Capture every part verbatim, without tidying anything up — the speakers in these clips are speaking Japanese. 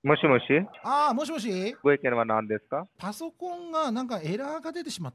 もしもし、 ああ、もしもし、 ご意見は何ですか？ パソコンがなんかエラーが出てしまって、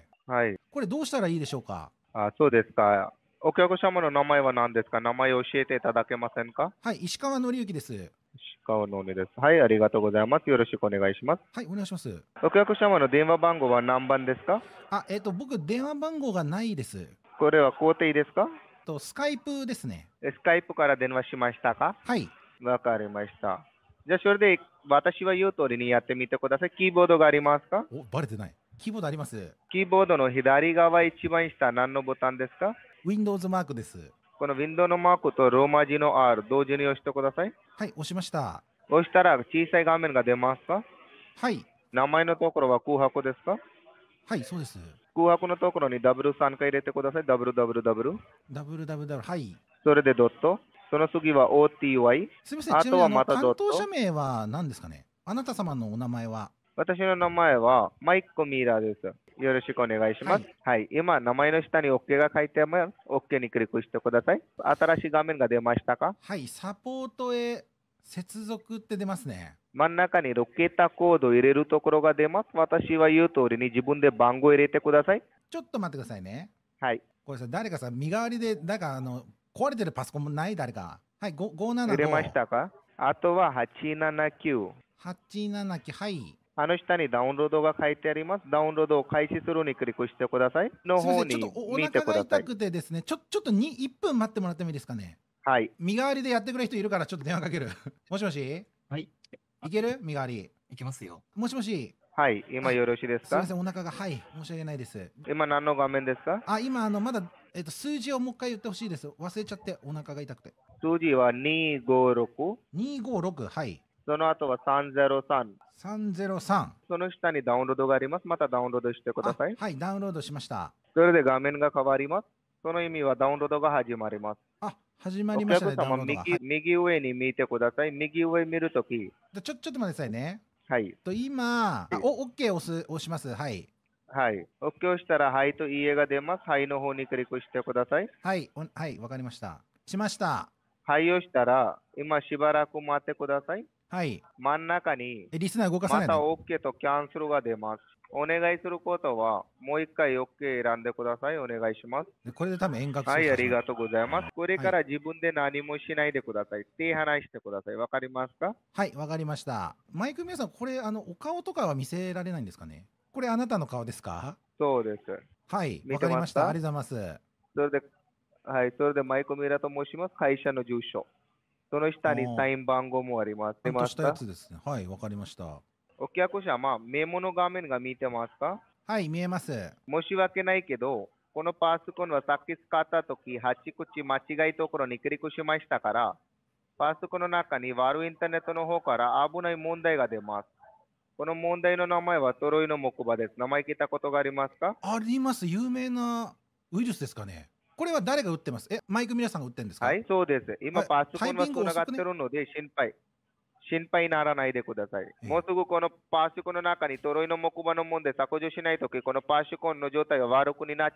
はい。 これどうしたらいいでしょうか？ あ、そうですか。お客様の名前は何ですか？名前を教えていただけませんか？ はい、石川紀之です。 石川のねです。はい、ありがとうございます。よろしくお願いします。 はい、お願いします。 お客様の電話番号は何番ですか？ あ、えっと、僕、電話番号がないです。 これは工程ですか？ と、スカイプですね。 スカイプから電話しましたか？ はい。 わかりました。じゃあ、それで私は言う通りにやってみてください。キーボードがありますか？ お、バレてない。キーボードあります。 キーボードの左側一番下、何のボタンですか？ Windows マークです。 このウィンドウのマークとローマ字の R、同時に押してください。 はい、押しました。 押したら小さい画面が出ますか？ はい。 名前のところは空白ですか？ はい、そうです。 空白のところにダブルさんかい入れてください。ダブルダブルダブル。 ダブルダブルダブル。はい。 それでドット。その次は オーティーワイ。 すみません、 あちなみに、あの、 とはまたド担ット。 当者名は何ですかね？あなた様のお名前は？ 私の名前はマイク・ミーラーです。よろしくお願いします。 はい。 はい。今、名前の下に OK が書いてあります。OK にクリックしてください。新しい画面が出ましたか？ はい、サポートへ接続って出ますね。 真ん中にろくけたコードを入れるところが出ます。私は言う通りに自分で番号を入れてください。 ちょっと待ってくださいね。 はい。 これさ、誰かさ、身代わりで、なんかあの、壊れてるパソコンもない誰か。はい、ご入れましごーななご、 たか？あとははちななきゅう。 はちななきゅう、はい。 あの下にダウンロードが書いてあります。ダウンロードを開始するにクリックしてください。のすみません、ちょっと方におお見て腹が痛ください。 くてですね、ちょちょっとにいっぷん待ってもらってもいいですかね。 はい。 身代わりでやってくれる人いるから、ちょっと電話かける。もしもし、 はい。 いける身代わり。 いきますよ。 もしもし、 はい。今あ、 よろしいですか？ すみません、お腹が、はい、申し訳ないです。 今何の画面ですか？ あ、今、あの、まだ、えっと、数字をもう一回言ってほしいです。忘れちゃって、お腹が痛くて。 数字はにごろく。 にごろく、はい。 その後はさんぜろさん。 さんぜろさん。 その下にダウンロードがあります。またダウンロードしてくだあ、 さい。 はい、ダウンロードしました。 それで画面が変わります。その意味はダウンロードが始まります。 あ、始まりおましたね、 客様ダウンロードが。 右、 はい。 右上に見てください。右上見るとき。 でちょ、ちょっと待ってくださいね。 はい。 と、今、あ、お、OK 押す、押します。はい。 はい。OK をしたら、はいといいえが出ます。はいの方にクリックしてください。 はい、おはい、わかりました。しました。 はいをしたら、今しばらく待ってください。 はい。 真ん中に、 え、リスナー動かさまたないで。 OK とキャンセルが出ます。お願いすることは、もう一回 OK 選んでください。お願いします。 でこれで多分遠隔はい、 操作しまありがとうございます。これから自分で何もしないでください。手離してください。わかりますか？ はい、わかりました。マイク皆さん、これ、あの、お顔とかは見せられないんですかね？これ、あなたの顔ですか？ そうです。 はい、 見わかりました。 てますか？ ありがとうございます。 それで、はい、それでマイコミラと申します。会社の住所。その下にあーサイン番号もあります。 ちゃんとしたや出ますか？ つですね。はい、わかりました。 お客様、メモの画面が見てますか？ はい、見えます。 申し訳ないけど、このパソコンはさっき使ったとき、はち口間違いところにクリックしましたから、パソコンの中に悪いインターネットの方から危ない問題が出ます。この問題の名前はトロイの木馬です。名前聞いたことがありますか？ あります。有名なウイルスですかね？これは誰が打ってます？え、マイク皆さんが打ってるんですか？ はい、そうです。今、 はいパソコンはタイピングつながっ遅くねてるので、心配。心配にならないでください。 ええもうすぐこのパソコンの中にトロイの木馬の問題削除しないとき、このパソコンの状態が悪くなって、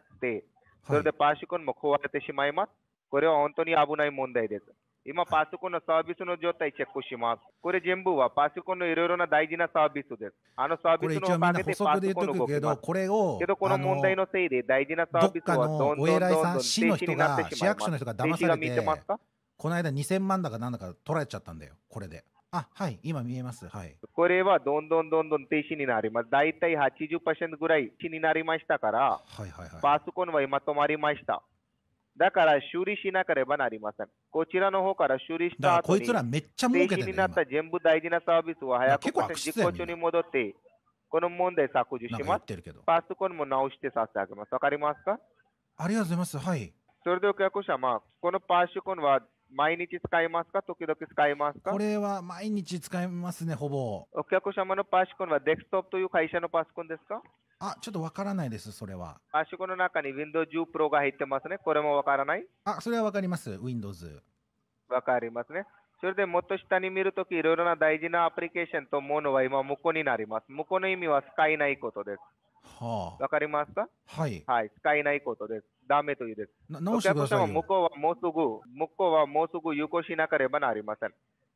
それでパソコンも壊れてしまいます。これは本当に危ない問題です。今、パソコンのサービスの状態チェックします。これ全部はパソコンのいろいろな大事なサービスです。あのサーこれビス一応みんな補のおかげでパ足で言っソコンのとくけど、 動きます。 これを、 けど、この問題のせいで大事なサービスはどんどんどんどん停止になってしまいます。 市役所の人が騙されて停止が見てますか？ この間にせんまんだかなんだか取られちゃったんだよ、これで。あ、はい、今見えます。はい。 これはどんどんどんどん停止になります。だいたいはちじゅっパーセントぐらい停止になりましたから、 はいはいはい。 パソコンは今止まりました。だから修理しなければなりません。こちらの方から修理しだからた後に、 こいつらめっちゃ儲けて停止るんだよ、 になった全部大事なサービスを早く結構悪質実だよ行中に戻って、この問題削除今。なんかします。 言ってるけど。 パソコンも直してさせてあげます。わかりますか？ ありがとうございます。はい。 それでお客様、このパソコンは毎日使いますか？時々使いますか？ これは毎日使いますね、ほぼ。 お客様のパソコンはデスクトップという会社のパソコンですか？ あ、ちょっとわからないです、それは。 パソコンの中に ウィンドウじゅう Pro が入ってますね。これもわからない？ あ、それはわかります、Windows。 わかりますね。それでもっと下に見るとき、いろいろな大事なアプリケーションとものは今、向こうになります。向こうの意味は使えないことです。 はあ。 わかりますか？ はい。 はい、使えないことです。ダメというです。 な直してくださいお客様、向よ。 こうはもうすぐ、向こうはもうすぐ有効しなければなりません。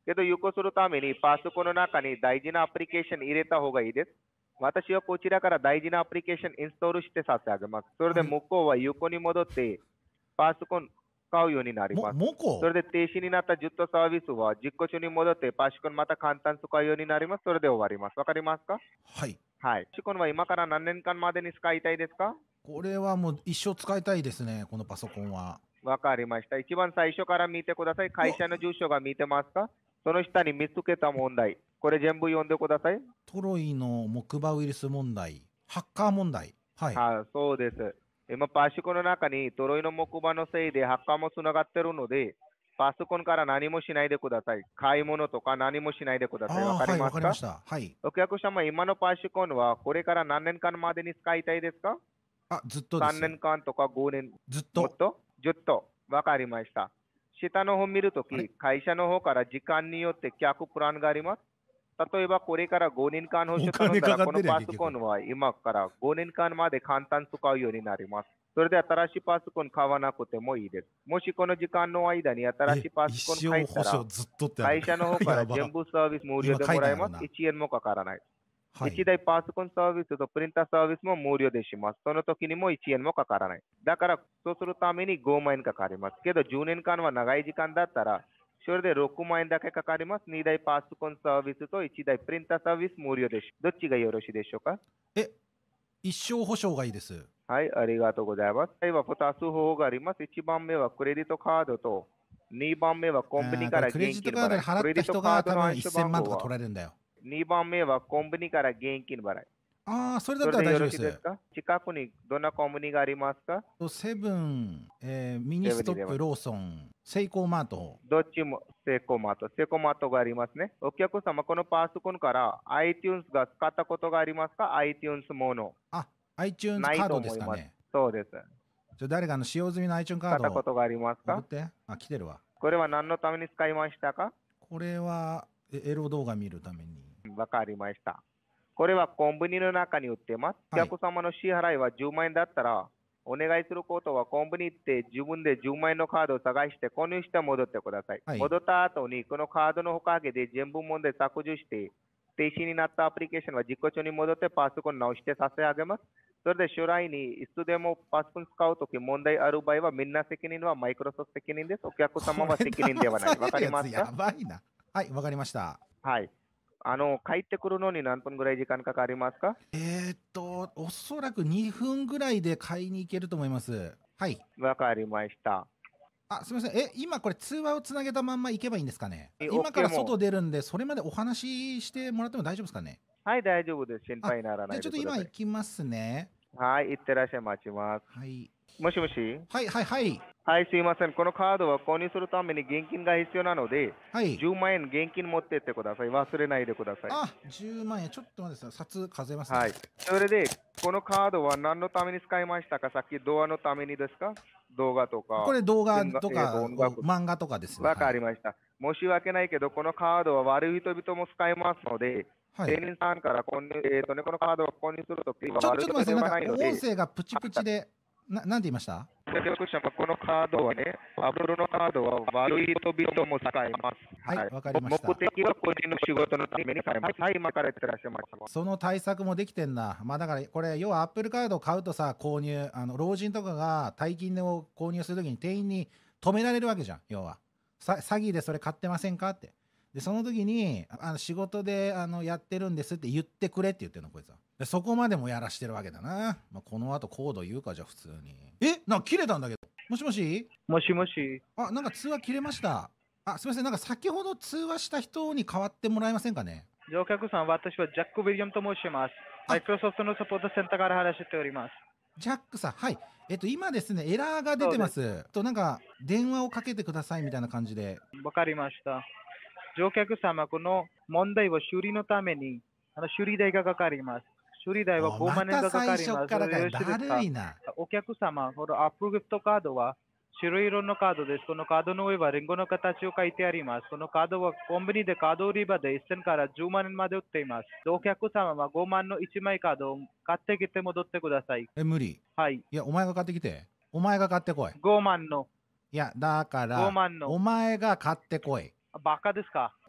けど、有効するためにパソコンの中に大事なアプリケーション入れた方がいいです。私はこちらから大事なアプリケーションインストールしてさせてあげます。それではい。 向こうは有効に戻ってパソコン買うようになりも、 ます。 モコそれで停止になったじゅっとサービスは実行中に戻ってパソコンまた簡単使うようになります。それで終わります。わかりますか？ はい。 はい。パソコンは今から何年間までに使いたいですか？ これはもう一生使いたいですね、このパソコンは。 わかりました。一番最初から見てください。 う会わ、 社の住所が見てますか？その下に見つけた問題。これ全部読んでください。 トロイの木馬ウイルス問題、ハッカー問題。はい。 はい、そうです。今、パソコンの中にトロイの木馬のせいでハッカーもつながってるので、パソコンから何もしないでください。買い物とか何もしないでください。わああ、はい、 かりますか？ わかりました。はい。 お客様、今のパソコンはこれから何年間までに使いたいですか？ あ、ずっとでさんす。 年間とかごねん、 ずっと。 もっとずっと。わかりました。下の方見るとあれき、会社の方から時間によって客プランがあります。例えば、これからごねんかん保お証頼ん金だら、このかかってるやん、 パソ結局。 コンは今からごねんかんまで簡単使うようになります。それで新しいパソコン買わなくてもいいです。もしこの時間の間に新しえ、 いパソコン一生保買ったら、 証ずっとってある。 会社の方からやば。 全部サービス無料今書いでもらえます。 てあるな。 いちえんもかからない。 はい。 いちだいパソコンサービスとプリンターサービスも無料でします。その時にもいちえんもかからない。だから、そうするためにごまん円かかります。けど、じゅうねんかんは長い時間だったら、それでろくまん円だけかかります。にだいパソコンサービスといちだいプリンターサービス無料です。どっちがよろしいでしょうか？ え、一生保証がいいです。 はい、ありがとうございます。はい、はふたつ方法があります。いちばんめはクレジットカードと、にばんめはコンビニあー、 からこれクレジットカードで現金払い。クレジット払った人カードのが多分暗証番 1000万とか号は、 取られるんだよ。 にばんめはコンビニから現金払い。 ああ、それだったそれでよろら大丈夫です。 しいですか？近くにどんなコンビニがありますか？ とセブン、えーミニストップ、 セブンイレブン。 ローソン、セイコーマート。 どっちもセコマート、セコマートがありますね。お客様、このパソコンから iTunes が使ったことがありますか？ iTunes もの。 あ、iTunes ないとカードで思います。 すかね。 そうです。 じゃあ誰かの使用済みの iTunes カード使ったことがありますか？ 送って。あ、来てるわ。 これは何のために使いましたか？ これはえエロ動画見るために。 わかりました。これはコンビニの中に売ってます。おはい。 客様の支払いはじゅうまん円だったら、お願いすることはコンビニ行って自分でじゅうまん円のカードを探して購入して戻ってください。 はい。 戻った後にこのカードのおかげで全部問題削除して、停止になったアプリケーションは実行中に戻ってパソコン直して差し上げます。それで将来にいつでもパソコン使うとき問題ある場合はみんな責任はマイクロソフト責任です。お客様はこれ責任ではない。わか騙されるやつやりますか？ ばいな。はい、わかりました。 はい。あの、帰ってくるのに何分ぐらい時間かかりますか？ えーっと、おそらくにふんぐらいで買いに行けると思います。はい。 わかりました。 あ、すみません。え、今これ通話をつなげたまんま行けばいいんですかね。 え今から OK も。 外出るんで、それまでお話ししてもらっても大丈夫ですかね。 はい、大丈夫です。心あ、 配にならじゃあちょっと今ないでください。 行きますね。 はい、いってらっしゃい、待ちます。 はい。 もしもしはいはいはい。 はい、すいません。このカードは購入するために現金が必要なので、 はい。 じゅうまん円現金持ってってください。忘れないでください。 あ、じゅうまん円。ちょっと待ってください。札数えますね。 はい。それで、このカードは何のために使いましたか？さっき動画のためにですか？動画とか、 これ動画音楽えーととか、お音楽。 漫画とかですね。 わかはい。 りました。申し訳ないけど、このカードは悪い人々も使えますので、 はい。 店員さんから購入、えーとね、このカードを購入するときはちょ、 悪い人でちょっと待ってください。なんかはないので、 音声がプチプチで、な、なんて言いました？ お客様、このカードはね、アップルのカードは悪い人々も使えます。 はい、わかりました。 目的は個人の仕事のために使えます。はい、今からやってらっしゃいます。 その対策もできてんだ。まあだから、これ、要はアップルカードを買うとさ、購入、あの、老人とかが大金を購入するときに店員に止められるわけじゃん、要は。さ詐欺でそれ買ってませんかって。で、その時に、あの仕事であのやってるんですって言ってくれって言ってるの、こいつは。で、そこまでもやらしてるわけだな。まあ、この後コード言うか、じゃあ普通に。え、なんか切れたんだけど。もしもしもしもし。 あ、なんか通話切れました。あ、すみません。なんか先ほど通話した人に代わってもらえませんかね。 お客さん、私はジャック・ウィリアムと申します。 あマイクロソフトのサポートセンターから話しております。 ジャックさん、はい。えっと、今ですね、エラーが出てます。と、なんか、電話をかけてくださいみたいな感じで。 わかりました。乗客様、この問題は修理のために、あの修理代がかかります。修理代はおごまん円またがかか最ります。 初からかよ。 よろしいですだか？ るいな。 お客様、このアップルギフトカードは白色のカードです。このカードの上はリンゴの形を書いてあります。このカードはコンビニでカード売り場でせんからじゅうまん円まで売っています。お客様はごまんのいちまいカードを買ってきて戻ってください。 え、無理。 はい。 いや、お前が買ってきて。お前が買ってこい。 ごまんの。 いや、だかごら、 まんの。 お前が買ってこい。 バカですか？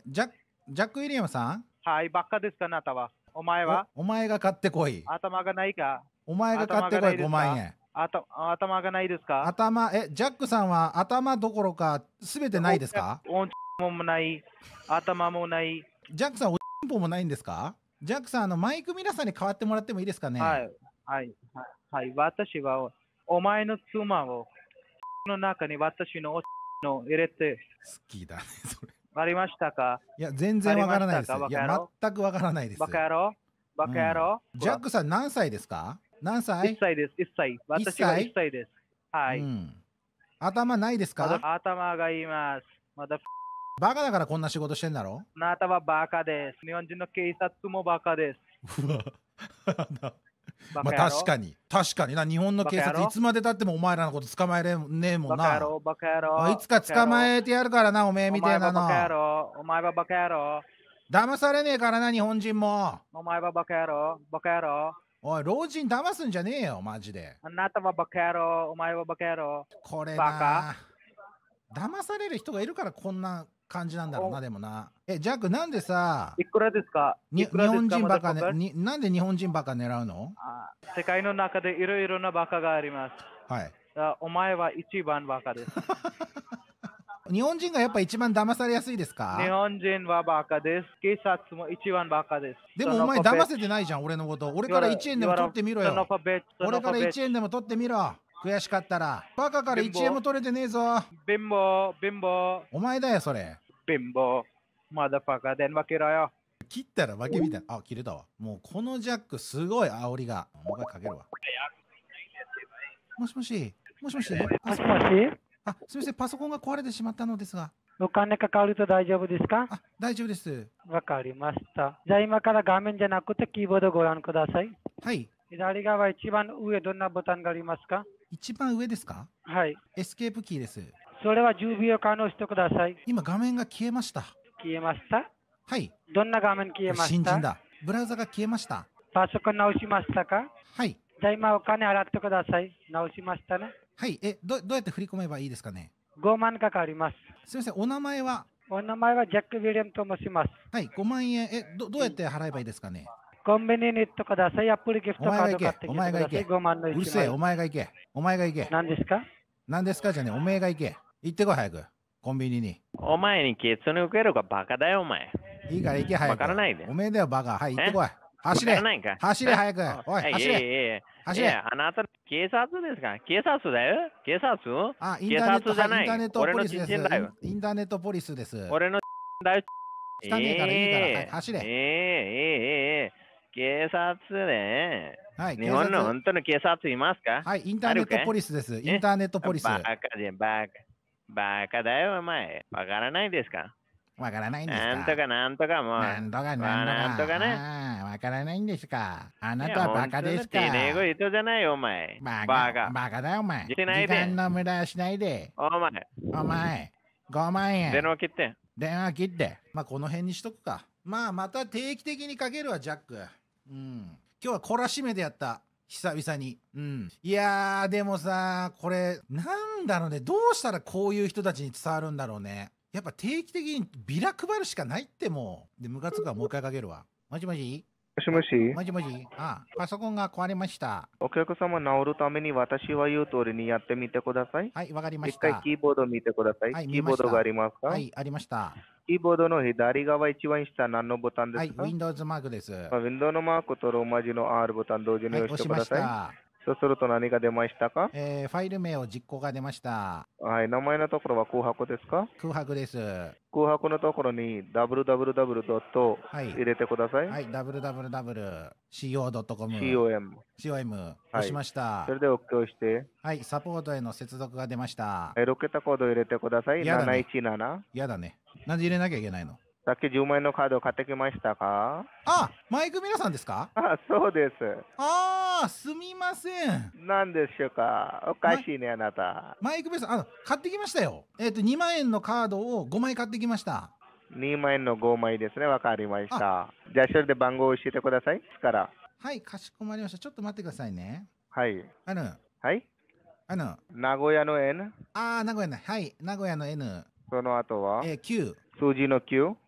ジャック、ジャック・ウィリアムさん、 はい、ばっかですか、あなたは。お前はおお前が買ってこい。 頭がないかお前が買ってこい、ごまん円。 あた頭がないですか頭、え、ジャックさんは頭どころか、すべてないですか？ おんちもない、頭もない。 ジャックさん、おちんぽもないんですか？ジャックさん、あのマイク皆さんに代わってもらってもいいですかね？ はい、はい、はいはい。私は、お前の妻を、の中に私のおの入れて、 好きだね、それ。 ありましたか？ いや、全然わからないです。 ありましたかいや、全くわからないです。 バカ野郎バカ野郎、 うんジャックさん、何歳ですか？何歳？ いっさいです、いっさい。私はいっさいです。はい。 うん、頭ないですか？ まだ頭がいます。まだ、 バカだからこんな仕事してんだろ？ あなたはバカです。日本人の警察もバカです。 うわまあバカ野郎確かに確かにな、日本の警察バカ野郎いつまでたってもお前らのこと捕まえれねえもんな。 バカ野郎、バカ野郎。 あいつか捕まえてやるからな、おめえみたいなお前はバカ野の。 郎。お前はバカ野郎。 騙されねえからな、日本人も。 お前はバカ野郎。バカ野郎。 おい、老人騙すんじゃねえよ、マジで。 あなたはバカ野郎。お前はバカ野郎。 これバな、騙される人がいるからこんな感じなんだろうな、でもな。え、ジャック、なんでさ、 いくらですかに日いくらですか本人ばっか、ね、 マザーファッカーになんで日本人ばっか狙うの？ あ世界の中でいろいろなバカがあります。 はい。 あお前は一番バカです。 日本人がやっぱ一番騙されやすいです日か？ 本人はバカです。警察も一番バカです。 でもお前騙せてないじゃん、俺のこと。俺からいちえんでも取ってみろよ。俺からいちえんでも取ってみろ。悔しかったら。バカからいちえんも取れてねえぞ。 貧乏、貧乏、 お前だよ、それ。 貧乏。まだバカ電話切ろよ。 切ったら負けみたいな。あ、切れたわ。もうこのジャック、すごい煽りが。もう一回かけるわ。もしもし、もしもし。あもしもし、 あ、すみません、パソコンが壊れてしまったのですが。 お金かかると大丈夫ですか？ あ、大丈夫です。 わかりました。じゃあ今から画面じゃなくてキーボードをご覧ください。 はい。 左側一番上どんなボタンがありますか？ 一番上ですか？ はい。 エスケープキーです。 それはじゅうびょうかん押してください。 今、画面が消えました。 消えました？ はい。 どんな画面消えました？ 新人だ。ブラウザが消えました。 パソコン直しましたか？ はい。 じゃあ今お金払ってください。直しましたね。 はい。え、どどうやって振り込めばいいですかね？ ごまんかかります。 すみません、お名前は？ お名前はジャック・ウィリアムと申します。 はい、ごまんえん。え、どどうやって払えばいいですかね？ コンビニに行ってください。アップルギフトカード買ってきてくお前が行けださい。ごまんのいちまい。 うるせえ、お前が行け。お前が行け。 何ですか？ 何ですかじゃねえ、お前が行け。行ってこい、早く。コンビニに。 お前にケツに受けるかバカだよ、お前。 いいから行け、早く。 わからないでおめえだよ、バカ。はい、行ってこい。走れわからないか走れ、早く。おい、 はい走れいえいえ走れいえあなた、警察ですか？警察だよ警察あ、イン警ターネット、 察じゃないインターネット俺のポリスです。 知人だよ。 インインターネットポリスです。 俺のだよ。 汚ねえからいいからはい走れええええええ警察ね。 はい、 日本の警察本当の警察いますか？ はい、インターネットポリスです。インターネットポリス。 バカでバカ。バカだよ、お前。わからないですか？ わからないんですか？ なんとかなんとかもう。 なんとかなんとか。 なんとかね。 あーわからないんですか？あないやたはバカですか？ 本当に丁寧語人じゃないよ、お前。 バカバカ。 バカだよ、お前。 してないで時間の無駄はしないで。 お前、 お前、ごまんえん。 電話切って。 電話切って。まあ、この辺にしとくか。まあ、また定期的にかけるわ、ジャック。うん。今日は懲らしめでやった。久々に。うん。いやー、でもさ、これ、なんだろうね。どうしたらこういう人たちに伝わるんだろうね。やっぱ定期的にビラ配るしかないってもう。で、ムカつくからもう一回かけるわ。もしもしもしもし、 もしもしあ、パソコンが壊れました。 お客様治るために私は言う通りにやってみてください。 はい、わかりま一した。 回キーボード見てください。 はいキーボードがありますか？ はい、ありました。 キーボードの左側一番下何のボタンではい、 すか？ Windows マークです。はまあウィンドウのマークとローマ字の R ボタン同時にい、 押押しまししてください。 た。 そうすると何が出ましたか？ えーファイル名を実行が出ました。 はい、名前のところは空白ですか？ 空白です。 空白のところに ダブリュダブリュダブリュ ドットはい入れてください。 はい、ダブリュダブリュダブリュドットシーオードットコム。 シーオーエム。 シーオーエム。押しました。 それで OK を押して、 はい、サポートへの接続が出ました。 はい、ロケットコードを入れてください。 やだねなないちなな。 やだね。なんで入れなきゃいけないの？ さっきじゅうまん円のカードを買ってきましたか？ あ、マイク皆さんですか？ あ、そうです。 あー、すみません。 何でしょうか？おかしいね、あなた。 マイク皆さん、あの、買ってきましたよ。えっ、と、にまん円のカードをごまい買ってきました。 にまん円のごまいですね。わかりました。じゃあ、それで番号を教えてください。ですから。 はい、かしこまりました。ちょっと待ってくださいね。 はい。 あの、 はい。 あの、 名古屋の N。 あー、名古屋の、はい、名古屋の N、 その後は、 えー、きゅう、 数字のきゅう。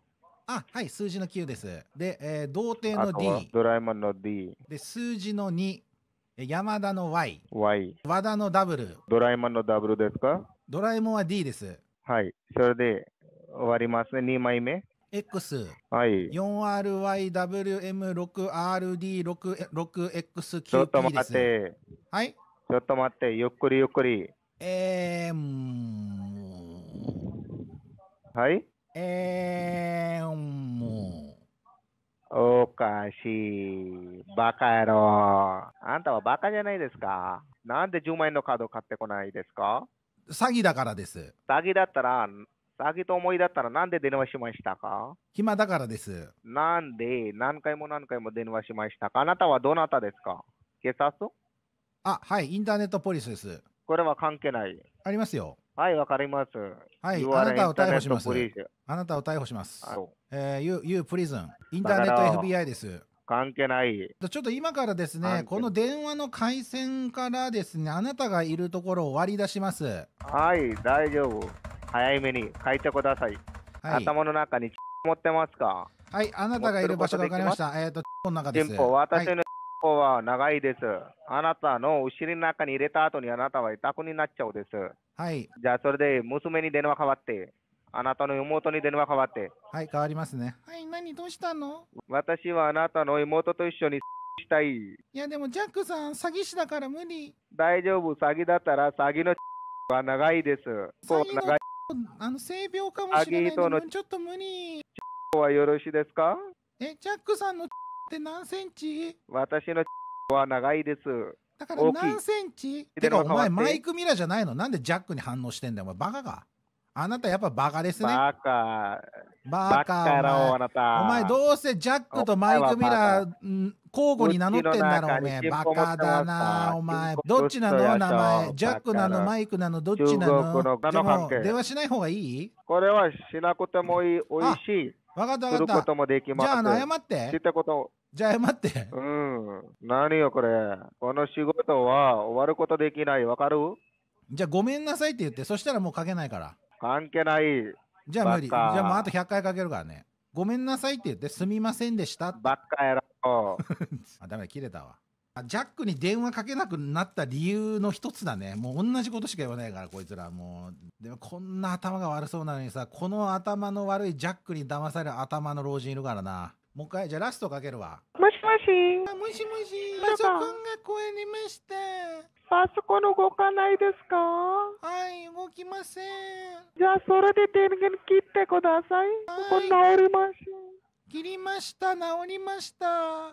あ、はい、数字のきゅうです。で、えー、童貞のあとは D。 ドラえもんの D、 で、数字のに。え山田の Y。 Y、 和田の W。 ドラえもんの W ですか？ ドラえもんは D です。 はい。それで終わりますね。にまいめ。 X。 はい。 よんアールワイダブリューエムろくアールディーろくエックスキちょっとューピー待っです。 て。 はい。 ちょっと待って。ゆっくりゆっくり。 えー、うーんはい。 えー、もおかしい。バカ野郎。あんたはバカじゃないですか。なんでじゅうまん円のカード買ってこないですか？ う、詐欺だからです。 詐欺だったら、詐欺と思いだったらなんで電話しましたか？ 暇だからです。 なんで何回も何回も電話しましたか？あなたはどなたですか？警察？ あ、はい、インターネットポリスです。 これは関係ない。 ありますよ。 はい、わかります。 はい You あ are なたを逮捕し internet ます。 police あなたを逮捕しますあ。のえー、You, You Prison。インターネット エフビーアイ です。 関係ない。 ちょっと今からですね、 関係この電話の回線からですね、あなたがいるところを割り出します。 はい、大丈夫。早めに書いてください。 はい。 頭の中に持ってますか？ はい、あなたがいる場所が分かりました。えっ、と、この中です。 チンポ、私はい、 のチンポは長いです。あなたの後ろの中に入れた後にあなたは痛くになっちゃうです。 はい、 じゃあ、それで娘に電話変わって、あなたの妹に電話変わって、 はい、変わりますね。はい、何どうしたの？ 私はあなたの妹と一緒にしたい。 いや、でもジャックさん、詐欺師だから無理。 大丈夫、詐欺だったら詐欺のは長いです。こう詐欺の長いあの性病かもしれない詐欺とのので、ちょっと無理。 はよろしいですか？ え、ジャックさんのって何センチ？ 私のは長いです。 だから大きい何センチ？てか、お電話変わって前マイクミラーじゃないの？なんでジャックに反応してんだよ、お前バカか。あなたやっぱバカですね。 バカ。 ババカ野郎、あなた。 お前どうせジャックとマイクミラーん交互に名乗ってんだろお前。バカだなお前。どっちなの名前。ジャックなのマイクなのどっちなの？ 中国のじゃあも関係う電話しない方がいい？ これはしなくてもいい、おいしい。 わかったわするこかった。 ともできます。 じゃああの謝っ。 知ってたこと。 じゃあ謝って。 うん。何よこれ。この仕事は終わることできない。わかる？ じゃあごめんなさいって言って、そしたらもうかけないから。 関係ない。 じゃあ無理。じバカゃあもうあとひゃっかいかけるからね。ごめんなさいって言って、すみませんでしたって。 バカ野郎。 あ、ダメだ、切れたわ。あジャックに電話かけなくなった理由の一つだね。もう同じことしか言わないから、こいつら。もう、でもこんな頭が悪そうなのにさ、この頭の悪いジャックに騙される頭の老人いるからな。もう一回、じゃあラストかけるわ。 もしもし。 あ、もしもし、 パソコンが壊れました。 パソコン動かないですか？ はい、動きません。 じゃあ、それで電源切ってください。ここ治ります。 切りました、治りました。 はい、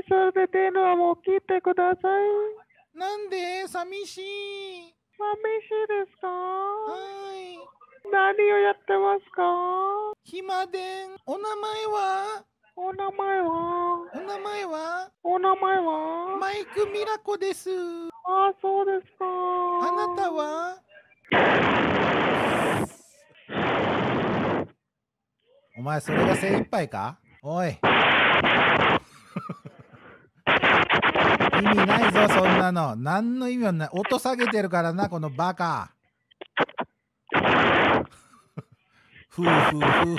それで電話も切ってください。 なんで寂しい。 寂しいですか？ はい。 何をやってますか？ 暇でん。お名前はお名前はお名前はお名前はマイクミラコです。 ああ、そうですか。 あなたはお前それが精一杯か？おい。意味ないぞ、そんなの。何の意味もない。音下げてるからな、このバカ。ふうふうふうふう。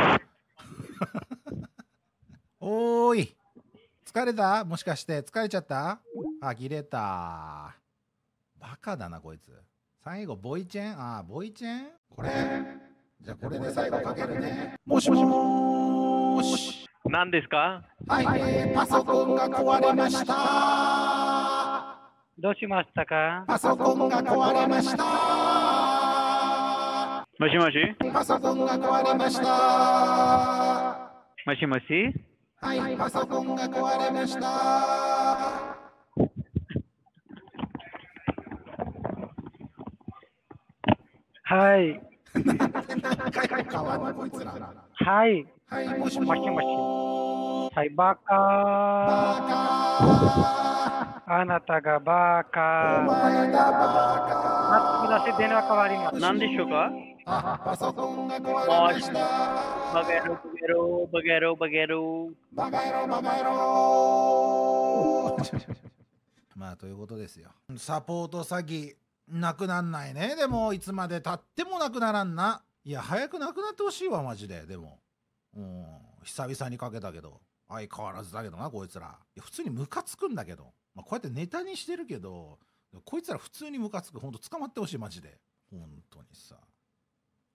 おーい。疲れた？もしかして疲れちゃった？あ、切れた。バカだな、こいつ。最後、ボイチェン？あ、ボイチェン？これ。じゃあ、これで最後かけるね。もしもーし。 何ですか？ はい、えー、パソコンが壊れました。 どうしましたか？ パソコンが壊れました。 もしもしパソコンが壊れました。 もしもしはい、パソコンが壊れました。 はい。 何回か変わるなこいつら。 はい。 はい、もしももしもし。はい、バカバカあなたがバおカ前がバ待ってください、電話変わります。 何でしょうか？ カあ、パソコンが壊れました。 バカ野郎、バカ野郎、バカ野郎、 バカ野郎、バカ野郎。まあ、ということですよ。サポート詐欺、なくなんないね。でも、いつまでたってもなくならんな。いや、早くなくなってほしいわ、マジで。でも。うん。 久々にかけたけど、相変わらずだけどな、こいつら。いや、普通にムカつくんだけど。まあ、こうやってネタにしてるけど、こいつら普通にムカつく。ほんと捕まってほしい、マジで。ほんとにさ。